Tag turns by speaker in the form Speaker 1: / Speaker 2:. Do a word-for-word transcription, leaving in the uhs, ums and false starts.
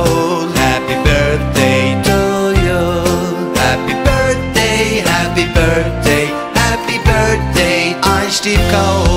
Speaker 1: Paul. Happy birthday to you. Happy birthday, happy birthday, happy birthday, Steve Cole.